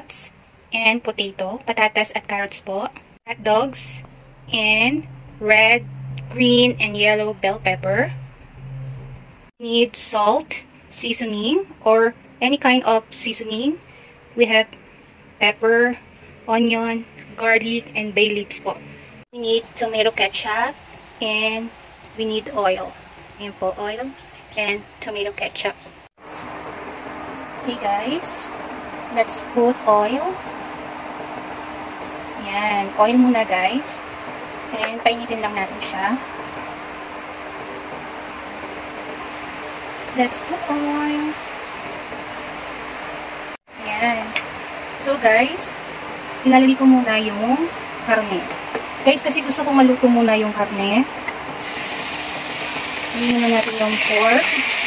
carrots and potato. Patatas at carrots po. Hot dogs and red, green, and yellow bell pepper. Need salt, seasoning, or any kind of seasoning. We have pepper, onion, garlic, and bay leaves po. We need tomato ketchup and we need oil. Ayan po, oil and tomato ketchup. Okay guys, let's put oil. Ayan, oil muna guys. And painitin lang natin siya. Let's put oil. Ayan. So guys, ilalagay ko muna yung karne. Guys, kasi gusto ko maluto muna yung karne. Hindi na natin yung pork.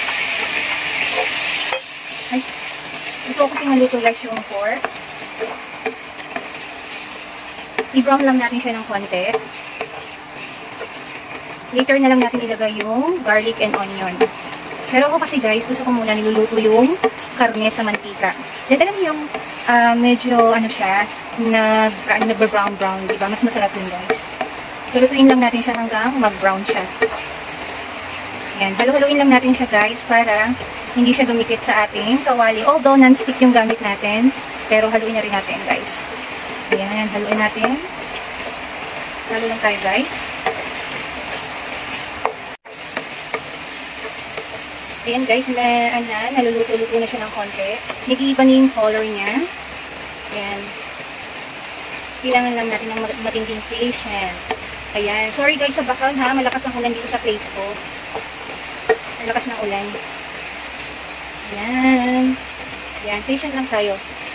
Ay, gusto ko kasi maluto guys yung pork. I-brown lang natin siya ng konti. Later na lang natin ilagay yung garlic and onion. Pero ako kasi guys, gusto ko muna niluluto yung karne sa mantika. Then alam yung medyo ano siya, nag-brown-brown, diba? Mas masarap yun guys. So lutuin lang natin siya hanggang mag-brown siya. Yan, halu-haluin lang natin siya guys para hindi siya dumikit sa ating kawali. Although non-stick yung gamit natin, pero haluin na rin natin guys. Ayan, haluin natin. Halo lang tayo guys. Ayan guys, naluluto-luto na siya ng konti. Nag-iiba na yung color niya. Ayan. Kailangan lang natin ng matinding patient. Ayan. Sorry guys sa background ha, malakas ang ulan dito sa place ko. Malakas ng ulan. Ayan. Ayan, patient lang tayo.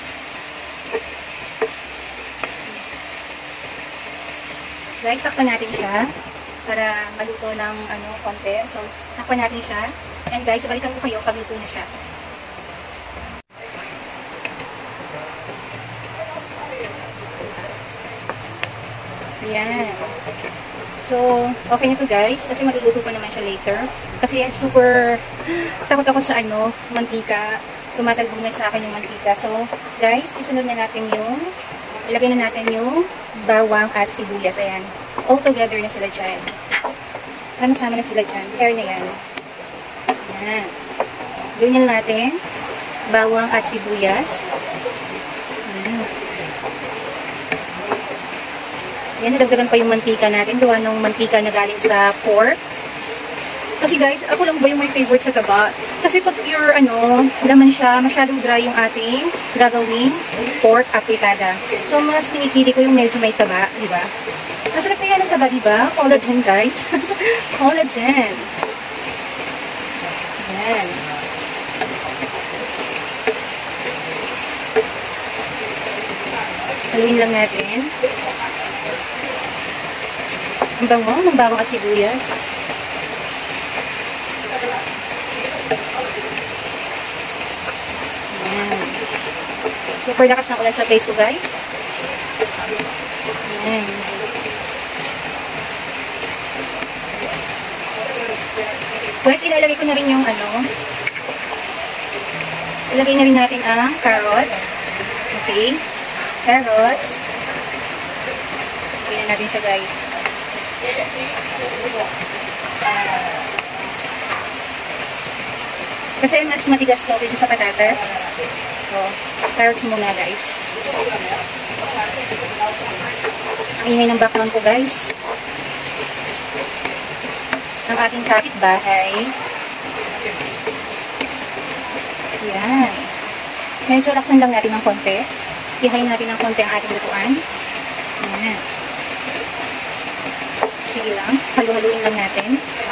Guys, takpan natin siya para maluto ng konti. So, takpan natin siya. And guys, balikan ko kayo pag luto na siya. Ayan. So, okay na to guys. Kasi maluluto pa naman siya later. Kasi super takot ako sa mantika. Tumatalbog na sa akin yung mantika. So, guys, isunod na natin ilagay na natin yung bawang at sibuyas. Ayan. All together na sila dyan. Sama-sama na sila dyan. Pair na yan. Ayan. Ganyan natin. Bawang at sibuyas. Ayan. Ayan, nadagdagan pa yung mantika natin. Gawa ng mantika na galing sa pork. Kasi guys, ako lang ba yung my favorite sa taba? Kasi pag pure laman siya, masyadong dry yung ating gagawing pork apritada. So, mas pinipili ko yung medyo may taba, di ba? Masarap na yan ang taba, di ba? Collagen, guys. Collagen. Ayan. Haluin lang natin. Ang bango, ng bawang at sibuyas. Ayan. Super lakas ng ulan sa place ko, guys. Ayan. Guys, ilalagay ko na rin yung ilagay na rin natin ang carrots. Okay. Carrots. Okay na natin siya, guys. Kasi mas matigas to kaysa sa patatas. So, carrots muna guys. Ang ingay ng background ko guys. Ang ating kapitbahay. Yan. Medyo laksan lang natin ng konti. Ihayin natin ng konti ang ating lutuan. Yan. Sige lang. Halu-haluin lang natin.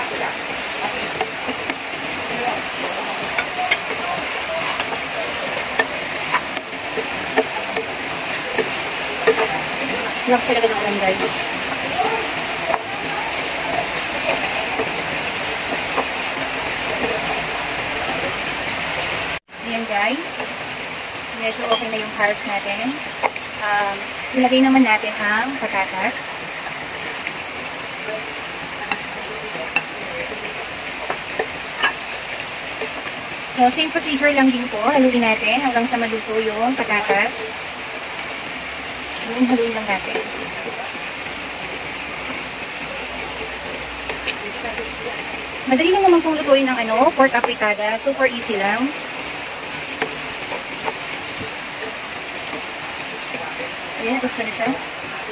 Lakas talaga ng ulan guys. Ayan guys. Medyo okay na yung carrots natin. Ilagay naman natin ang patatas. So, same procedure lang din po. Haluin natin hanggang sa maluto yung patatas. Haluin lang natin. Madali lang naman pong lutuin ng pork apritada. Super easy lang. Ayan, gusto na siya.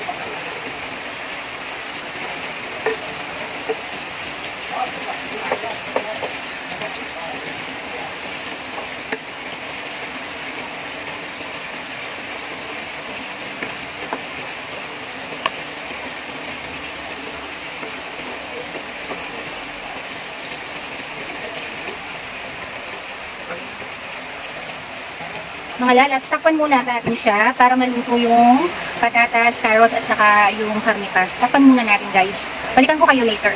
Mga lalabs, takpan muna natin siya para maluto yung patatas, carrots, at saka yung karne pa. Takpan muna natin, guys. Balikan ko kayo later.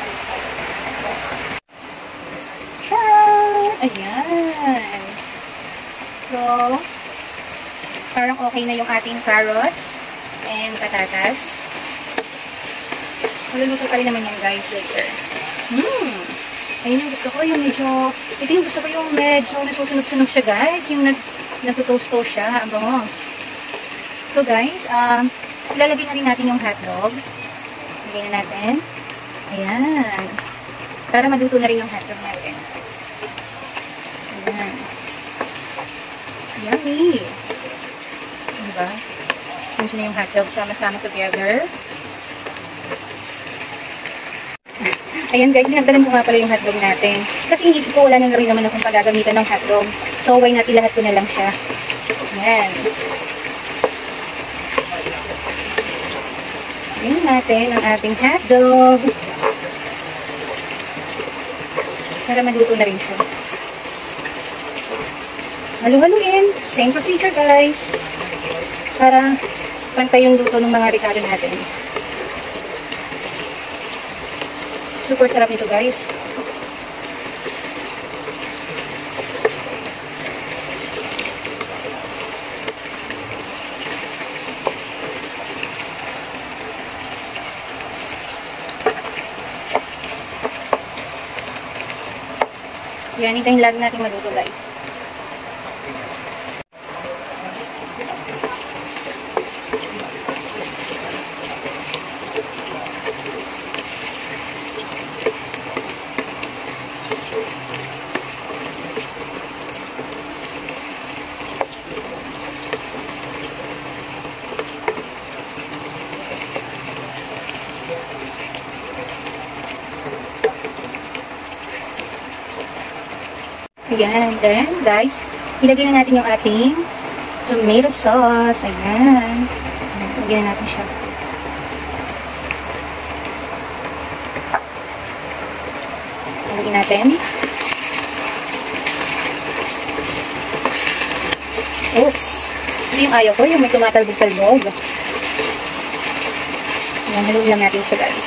Ciao! Ayan. So, parang okay na yung ating carrots and patatas. Maluluto pa rin naman yan, guys, later. Ayun yung gusto ko, yung medyo, ito yung gusto ko yung medyo nasusunog-sunog siya, guys. Yung nagtutoast-toast siya. Ang bango. So, guys, ilalagay na rin natin yung hotdog. Lagay na natin. Ayan. Para maluto na rin yung hotdog natin. Ayan. Yummy! Diba? Gusto na yung hotdog sama-sama together. Ayan guys, dinagdagan ko nga pala yung hotdog natin. Kasi inisip ko, wala na rin naman akong pagagamitan ng hotdog. So, why not ilahat ko na lang siya. Ayan. Ayan natin ang ating hotdog. Para maluto na rin siya. Halu-haluin. Same procedure guys. Para pantay yung luto ng mga ricado natin. Super sarap nito guys. Yan, hintayin lang natin maluto guys. Ayan, then guys, ilagay na natin yung ating tomato sauce. Ayan. Ilagay na natin siya. Ilagay natin. Oops. Ito yung ayaw ko, yung may tumatalbog-talbog. Ayan, haluin lang natin siya guys.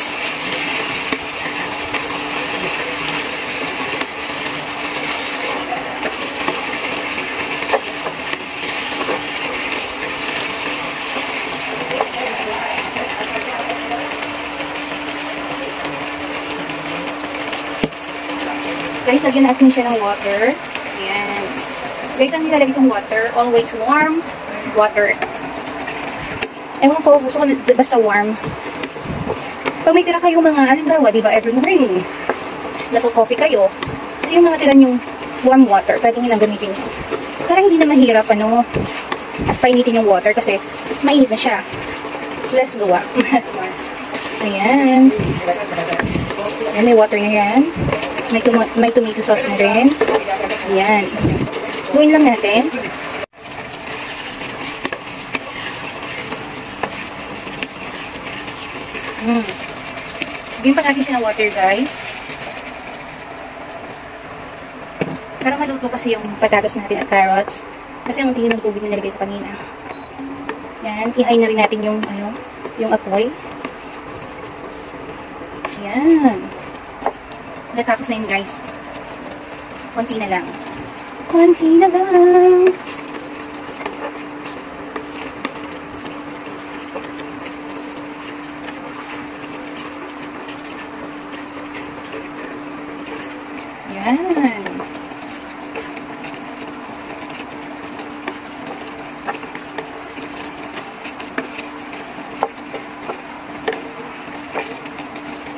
Guys, lagyan natin siya ng water. Ayan. Guys, ang nilalagay itong water, always warm water. Ewan ko, gusto ko basta warm. Pag may tira kayong mga, halimbawa, diba, every morning, nagko-coffee kayo, so yung mga tira yung warm water, pwede nyo lang gamitin nyo. Para hindi na mahirap, painitin yung water kasi mainit na siya. Let's go up. Ayan. Ayan, may water na yan. May tomato sauce na rin. Ayan. Luin lang natin. Lagyan pa natin siya ng water, guys. Para maluto kasi yung patatas natin at carrots. Kasi ang tingin ng tubig na nilagay ko kanina. Ayan. I-high na rin natin yung, yung apoy. Ayan. Natapos na yun guys. Konti na lang. Konti na lang. Yan.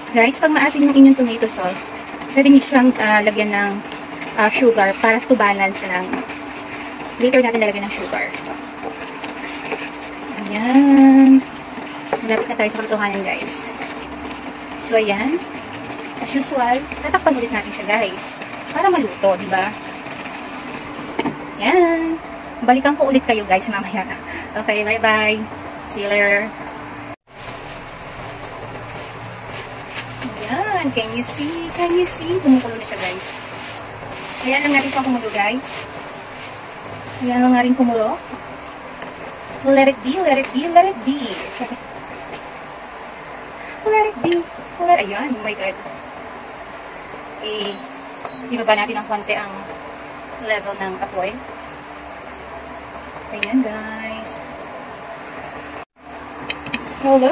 Guys, pag maasin yung inyong tomato sauce, pwede nyo siyang lagyan ng sugar para to balance lang. Later natin lalagyan ng sugar. Ayan. Malapit na tayo sa katotohanan, guys. So, ayan. As usual, tatakpan ulit natin siya, guys. Para maluto, diba? Ayan. Balikan ko ulit kayo, guys, mamaya. Okay, bye-bye. See you later. Ayan. Can you see? Can you see? Kumukulo na siya, guys. Ayan lang natin siyang kumulo, guys. Ayan lang natin kumulo. Let it be, let it be, let it be. Let it be. Ayan, oh my God. Ibaba natin ng konti ang level ng apoy. Ayan, guys. Hello!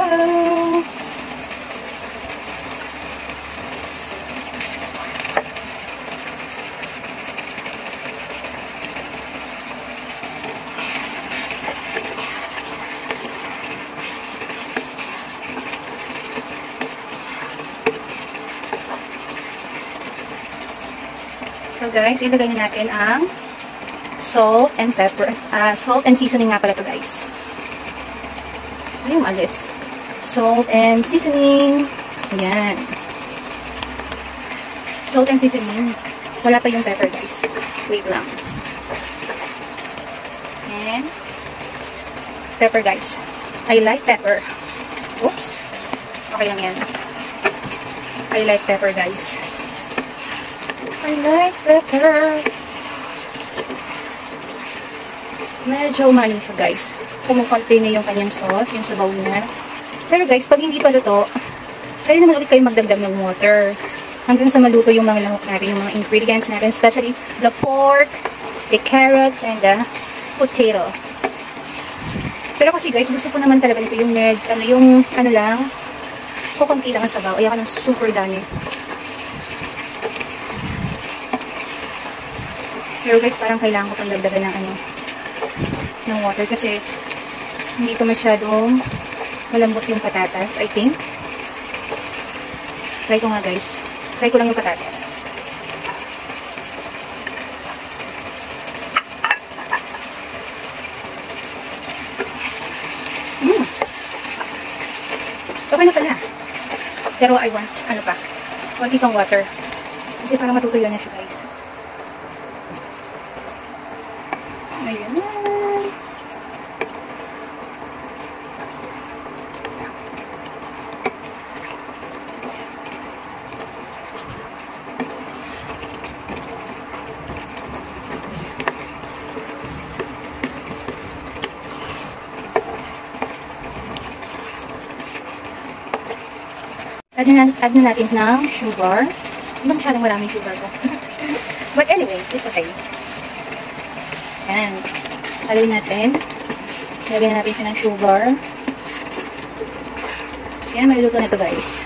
So guys, ilagay na natin ang salt and pepper. Salt and seasoning nga pala to, guys. Ano yung alis? Salt and seasoning. Ayan. Salt and seasoning. Wala pa yung pepper, guys. Wait lang. And pepper, guys. I like pepper. Oops. Okay lang yan. I like pepper, guys. I like pepper. Medyo umano siya, guys. Kumukonti na yung kanyang sauce, yung sabaw niya. Pero guys, pag hindi pa luto, pwede naman ulit kayo magdagdag ng water. Hanggang sa maluto yung mga lamok natin, yung mga ingredients natin, especially the pork, the carrots, and the potato. Pero kasi guys, gusto ko naman talaga nito yung kukunti lang ang sabaw. Ayaw ka ng super dami. Pero guys, parang kailangan ko pang dagdagan ng water kasi hindi ko masyadong malambot yung patatas, I think. Try ko nga, guys. Try ko lang yung patatas. Okay na pala. Pero I want, konti pang water. Kasi parang matutuyo na siya, guys. Ayan. Add na natin ng sugar. Hindi ba masyadong maraming sugar ko? But anyway, it's okay. Ayan. Haluin natin. Lagyan natin siya ng sugar. Ayan, maluluto na ito, guys.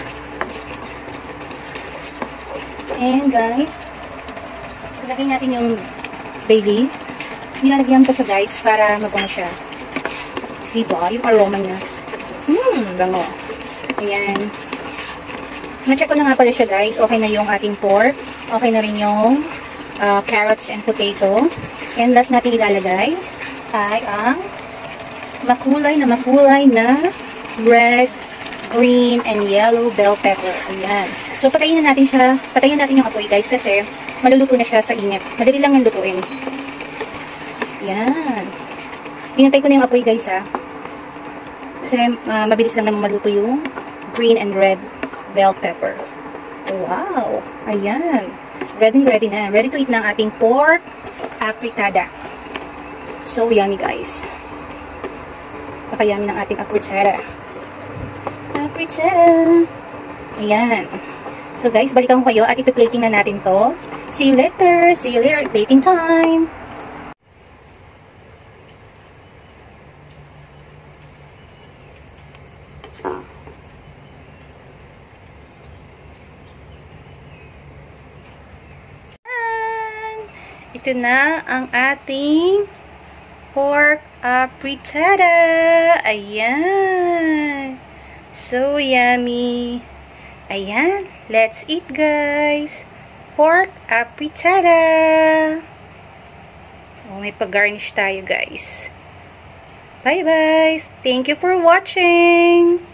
And guys, ilagay natin yung bay leaf. Nilalagyan ko siya, guys, para mabango siya. Diba? Yung aroma niya. Bango. Ayan. Na-check ko na nga pala siya, guys. Okay na yung ating pork. Okay na rin yung carrots and potato. And last natin ilalagay ay ang makulay na red, green, and yellow bell pepper. Ayan. So, patayin na natin siya. Patayin natin yung apoy, guys, kasi maluluto na siya sa init. Madali lang yung lutuin. Ayan. Pinatay ko na yung apoy, guys, ha. Kasi mabilis lang naman maluto yung green and red bell pepper. Wow! Ayan. Ready na. Ready to eat na ang ating pork apritada. So yummy, guys. Napaka-yummy ng ating apritada. Ayan. So guys, balikan ko kayo at ipi-plating na natin to. See you later. See you later. Plating time. Ito na ang ating pork apritada. Ayan. So yummy. Ayan, let's eat guys! Pork apritada! Oh, may pag-garnish tayo guys. Bye bye! Thank you for watching!